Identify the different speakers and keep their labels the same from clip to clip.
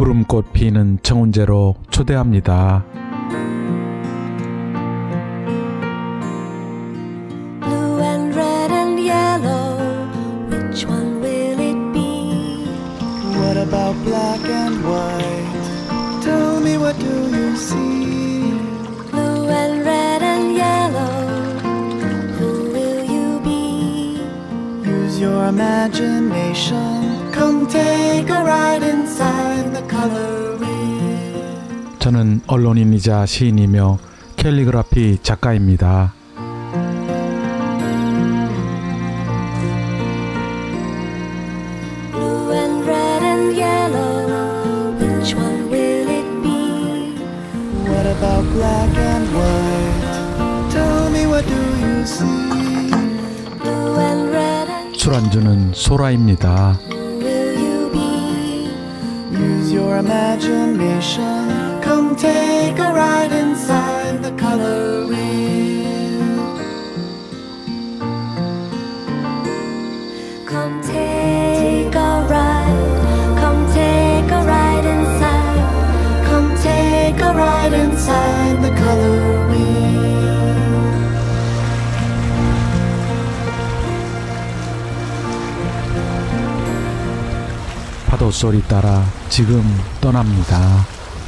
Speaker 1: 구름꽃 피는 정운제로 초대합니다.
Speaker 2: Blue and red and yellow, which one will it be?
Speaker 3: What about black and white? Tell me, what do you see?
Speaker 2: Blue and red and yellow, who will you be?
Speaker 3: Use your imagination. Come take a ride inside the color wheel.
Speaker 1: 저는 언론인이자 시인이며 캘리그라피 작가입니다.
Speaker 2: Blue and red and yellow, which one will it be?
Speaker 3: What about black and white? Tell me, what do you see?
Speaker 2: Blue and red and
Speaker 1: 술안주는 소라입니다.
Speaker 2: who will you be?
Speaker 3: Use your imagination. Come take a ride inside the color wheel.
Speaker 2: Come take a ride, come take a ride inside, come take a ride inside
Speaker 3: The color wheel.
Speaker 1: 파도 소리 따라 지금 떠납니다.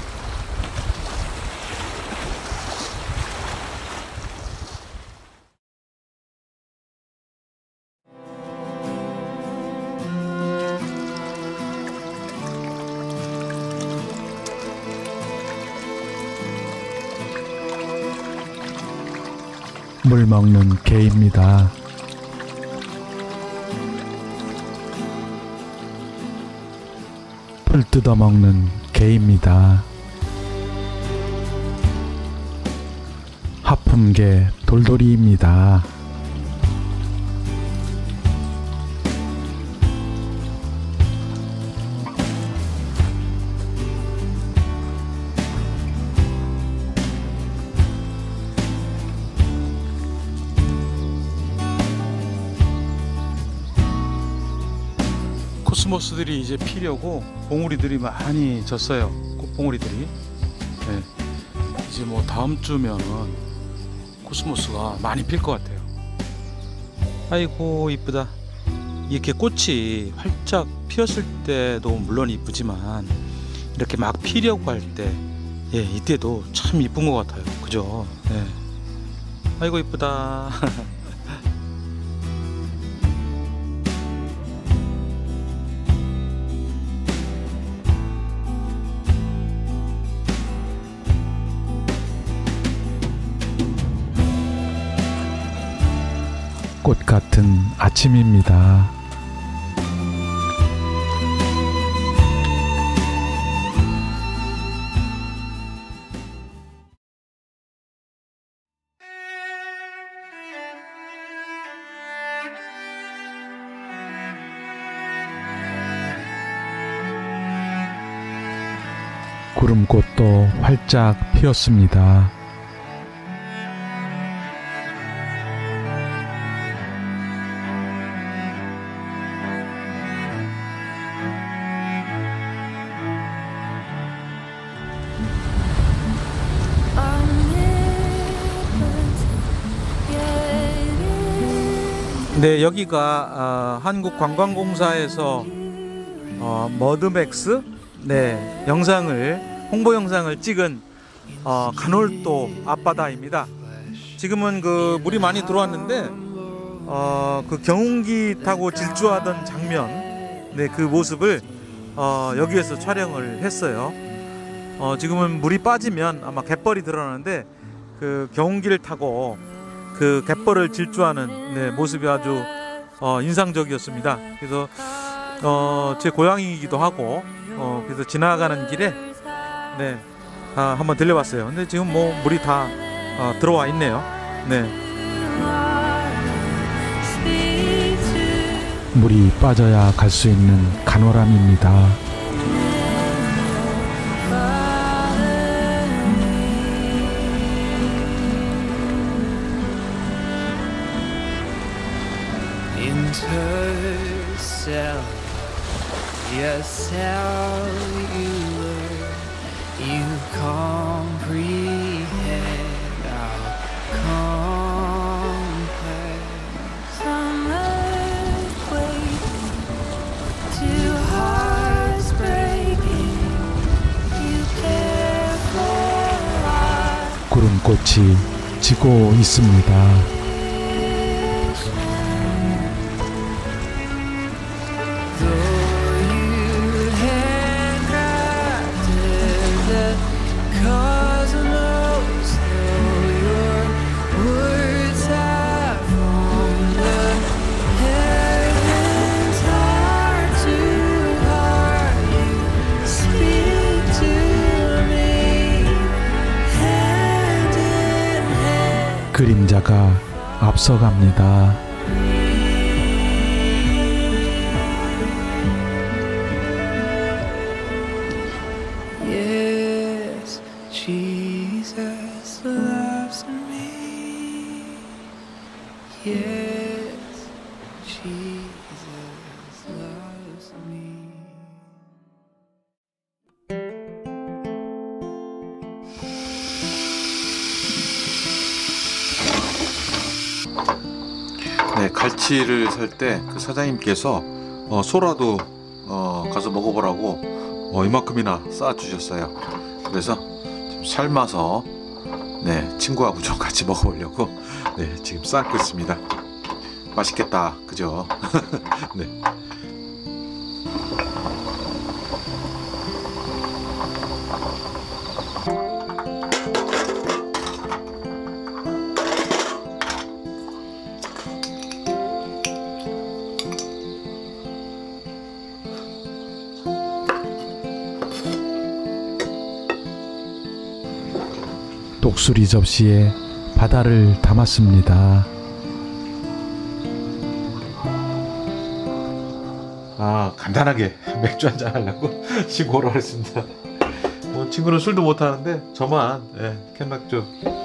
Speaker 1: 물 먹는 개입니다. 풀 뜯어먹는 개입니다. 하품개 돌돌이입니다. 코스모스들이 이제 피려고 봉우리들이 많이 졌어요. 꽃봉우리들이. 네. 이제 뭐 다음 주면은 코스모스가 많이 필 것 같아요. 아이고 이쁘다. 이렇게 꽃이 활짝 피었을 때도 물론 이쁘지만 이렇게 막 피려고 할 때, 예, 이때도 참 이쁜 것 같아요. 그죠? 네. 아이고 이쁘다. 꽃 같은 아침입니다. 구름꽃도 활짝 피었습니다. 네, 여기가 한국관광공사에서 머드맥스 홍보 영상을 찍은 간월도 앞바다입니다. 지금은 그 물이 많이 들어왔는데 그 경운기 타고 질주하던 장면, 그 모습을 여기에서 촬영을 했어요. 지금은 물이 빠지면 아마 갯벌이 드러나는데 그 경운기를 타고 그 갯벌을 질주하는 모습이 아주 인상적이었습니다. 그래서 제 고향이기도 하고 그래서 지나가는 길에 한번 들려봤어요. 근데 지금 뭐 물이 다 들어와 있네요. 물이 빠져야 갈 수 있는 간호람입니다.
Speaker 3: Yourself, you
Speaker 4: you comprehend our complex. From earthquake to hearts breaking, you care for us.
Speaker 5: 구름꽃이 지고 있습니다. 그림자가 앞서갑니다.
Speaker 4: Yes, Jesus loves me. Yes, Jesus loves me.
Speaker 6: 네, 갈치를 살 때 그 사장님께서 소라도 가서 먹어보라고 이만큼이나 쌓아 주셨어요. 그래서 좀 삶아서 네, 친구하고 좀 같이 먹어보려고 네, 지금 쌓고 있습니다. 맛있겠다, 그죠? 네.
Speaker 5: 독수리 접시에 바다를 담았습니다.
Speaker 6: 간단하게 맥주 한잔 하려고 친구 오라고 했습니다. 뭐 친구는 술도 못 하는데 저만 캔맥주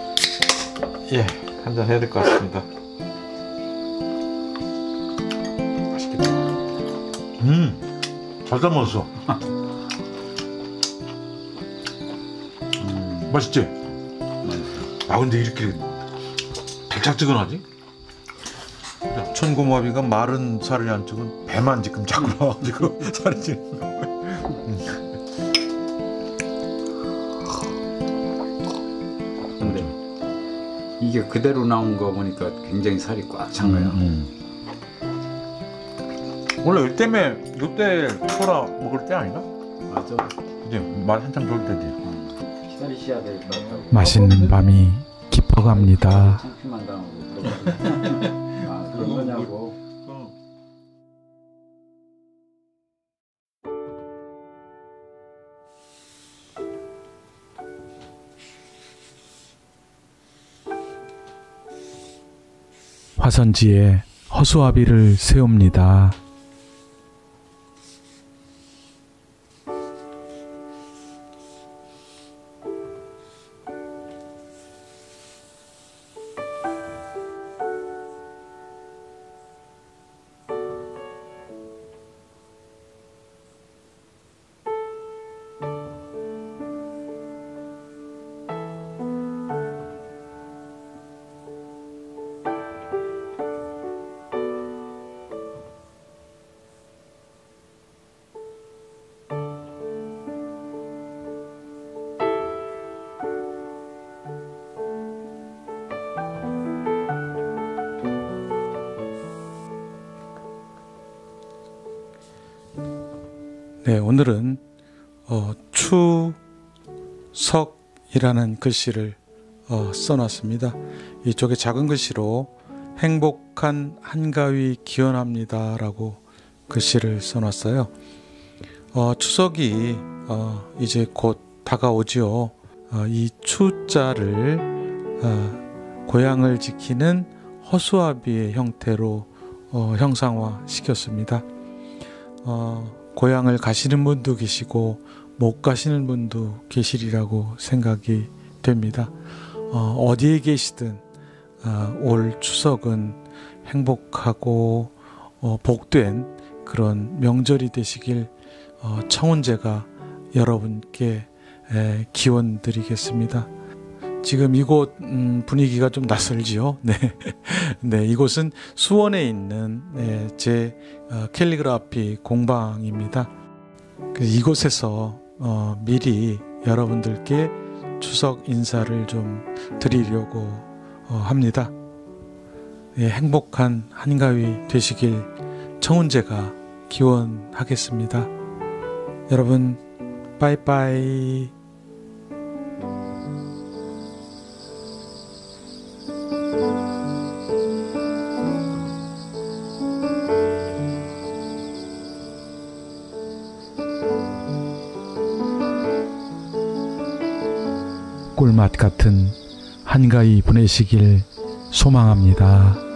Speaker 6: 한잔 해야 될 것 같습니다. 맛있겠다. 잘 담았어. 맛있지? 근데 이렇게 달짝지근하지? 천고마비가 마른 살이 안 찌고 배만 지금 자꾸 나와가지고 살이 찌는 거야.
Speaker 7: 근데 이게 그대로 나온 거 보니까 굉장히 살이 꽉 찬 거야.
Speaker 6: 원래 이때 소라 먹을 때 아닌가?
Speaker 7: 맞아.
Speaker 6: 그지? 맛 한참 좋을 때지.
Speaker 7: 기다리셔야 될 것 같다고.
Speaker 5: 맛있는 밤이 깊어갑니다.
Speaker 7: 창피만 당하고 그런 거냐고.
Speaker 5: 화선지에 허수아비를 세웁니다. 네, 오늘은 추석이라는 글씨를 써놨습니다. 이쪽에 작은 글씨로 행복한 한가위 기원합니다 라고 글씨를 써놨어요. 추석이 이제 곧 다가오지요. 이 추자를 고향을 지키는 허수아비의 형태로 형상화 시켰습니다. 고향을 가시는 분도 계시고 못 가시는 분도 계시리라고 생각이 됩니다. 어디에 계시든 올 추석은 행복하고 복된 그런 명절이 되시길 청운제가 여러분께 기원 드리겠습니다. 지금 이곳 분위기가 좀 낯설지요. 네, 네, 이곳은 수원에 있는 제 캘리그라피 공방입니다. 이곳에서 미리 여러분들께 추석 인사를 좀 드리려고 합니다. 행복한 한가위 되시길 청훈제가 기원하겠습니다. 여러분, 빠이빠이. 꿀맛 같은 한가위 보내시길 소망합니다.